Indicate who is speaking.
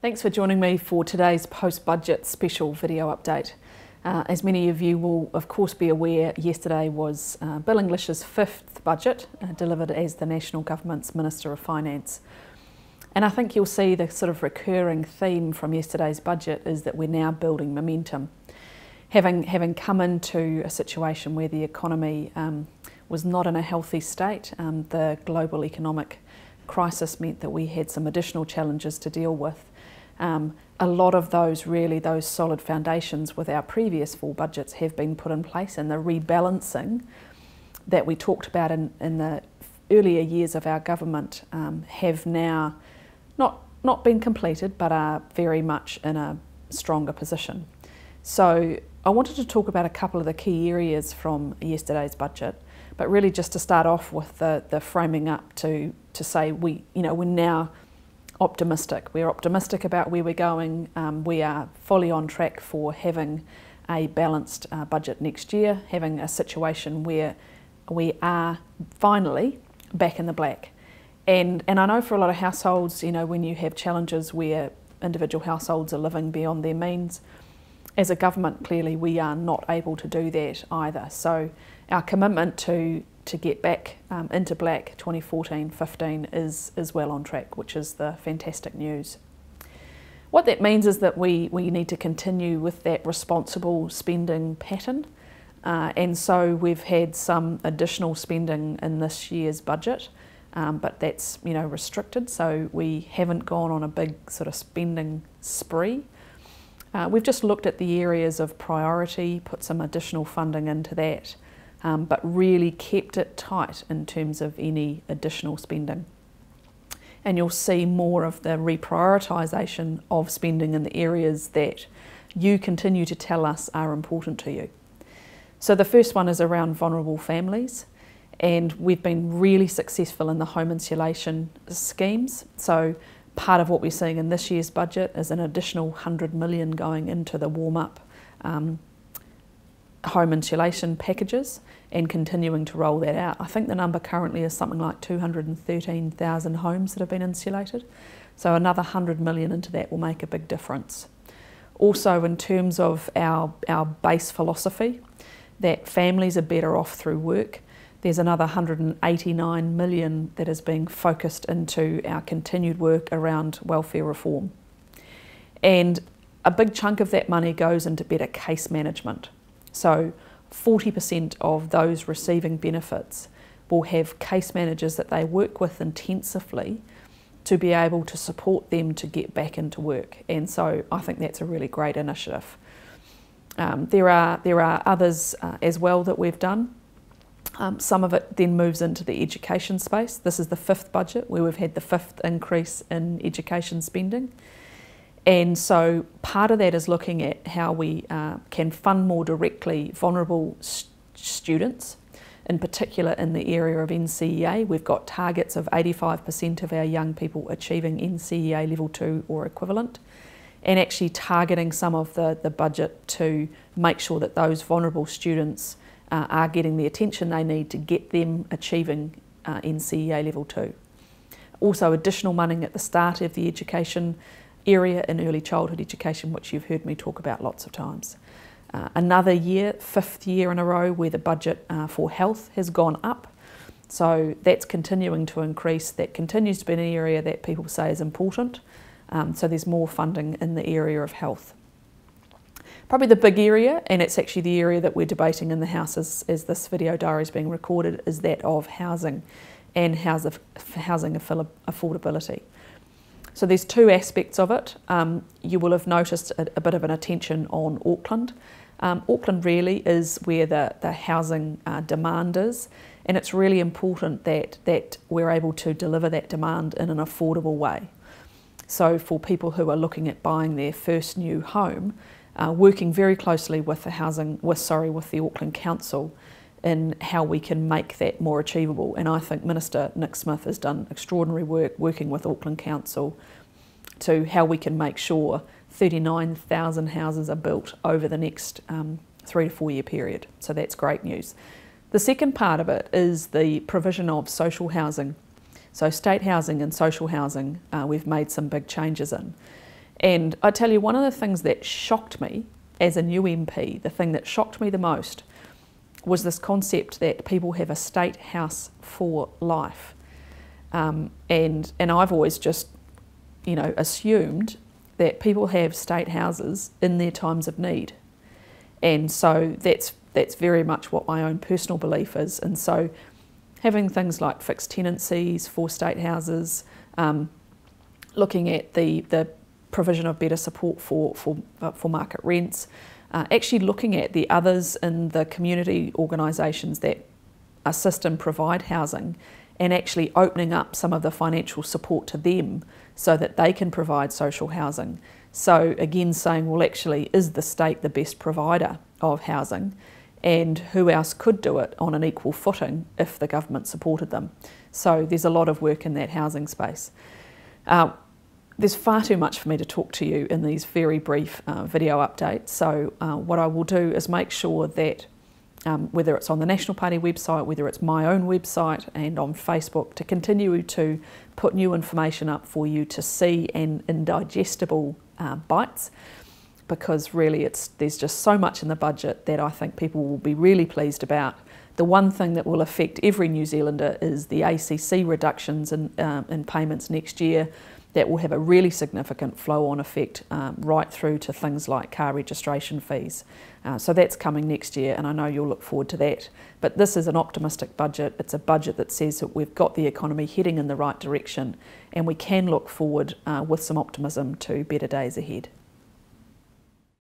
Speaker 1: Thanks for joining me for today's post-budget special video update. As many of you will of course be aware, yesterday was Bill English's fifth budget delivered as the National Government's Minister of Finance. And I think you'll see the sort of recurring theme from yesterday's budget is that we're now building momentum. Having come into a situation where the economy was not in a healthy state, the global economic crisis meant that we had some additional challenges to deal with. A lot of those solid foundations with our previous full budgets have been put in place, and the rebalancing that we talked about in the earlier years of our government have now not been completed, but are very much in a stronger position. So I wanted to talk about a couple of the key areas from yesterday's budget, but really just to start off with the framing up to say we're now optimistic. We're optimistic about where we're going. We are fully on track for having a balanced budget next year, having a situation where we are finally back in the black. And I know for a lot of households, when you have challenges where individual households are living beyond their means, as a government, clearly we are not able to do that either. So our commitment to get back into black 2014-15 is well on track, which is the fantastic news. What that means is that we need to continue with that responsible spending pattern, and so we've had some additional spending in this year's budget, but that's restricted, so we haven't gone on a big sort of spending spree. We've just looked at the areas of priority, put some additional funding into that, but really kept it tight in terms of any additional spending. And you'll see more of the reprioritisation of spending in the areas that you continue to tell us are important to you. So the first one is around vulnerable families, and we've been really successful in the home insulation schemes. So part of what we're seeing in this year's budget is an additional 100 million going into the warm-up home insulation packages and continuing to roll that out. I think the number currently is something like 213,000 homes that have been insulated. So another 100 million into that will make a big difference. Also, in terms of our base philosophy, that families are better off through work, there's another 189 million that is being focused into our continued work around welfare reform. And a big chunk of that money goes into better case management. So 40% of those receiving benefits will have case managers that they work with intensively to be able to support them to get back into work. And so I think that's a really great initiative. There are others as well that we've done. Some of it then moves into the education space. This is the fifth budget where we've had the fifth increase in education spending. And so part of that is looking at how we can fund more directly vulnerable students, in particular in the area of NCEA. We've got targets of 85% of our young people achieving NCEA level 2 or equivalent, and actually targeting some of the budget to make sure that those vulnerable students are getting the attention they need to get them achieving NCEA level 2. Also additional money at the start of the education area in early childhood education, which you've heard me talk about lots of times. Another year, fifth year in a row, where the budget for health has gone up. So that's continuing to increase. That continues to be an area that people say is important. So there's more funding in the area of health. Probably the big area, and it's actually the area that we're debating in the House as this video diary is being recorded, is that of housing and housing affordability. So there's two aspects of it. You will have noticed a bit of an attention on Auckland. Auckland really is where the housing demand is, and it's really important that we're able to deliver that demand in an affordable way. So for people who are looking at buying their first new home, working very closely with the Auckland Council in how we can make that more achievable. And I think Minister Nick Smith has done extraordinary work working with Auckland Council to how we can make sure 39,000 houses are built over the next 3 to 4 year period. So that's great news. The second part of it is the provision of social housing. So state housing and social housing, we've made some big changes in. And I tell you, one of the things that shocked me as a new MP, the thing that shocked me the most, was this concept that people have a state house for life. And I've always just, assumed that people have state houses in their times of need. And so that's very much what my own personal belief is. And so having things like fixed tenancies for state houses, looking at the provision of better support for market rents, actually looking at the others in the community organisations that assist and provide housing, and actually opening up some of the financial support to them so that they can provide social housing. So again, saying, well, actually, is the state the best provider of housing, and who else could do it on an equal footing if the government supported them? So there's a lot of work in that housing space. There's far too much for me to talk to you in these very brief video updates. So what I will do is make sure that whether it's on the National Party website, whether it's my own website and on Facebook, to continue to put new information up for you to see in digestible bites, because really there's just so much in the budget that I think people will be really pleased about. The one thing that will affect every New Zealander is the ACC reductions in payments next year. That will have a really significant flow-on effect right through to things like car registration fees. So that's coming next year, and I know you'll look forward to that. But this is an optimistic budget. It's a budget that says that we've got the economy heading in the right direction, and we can look forward with some optimism to better days ahead.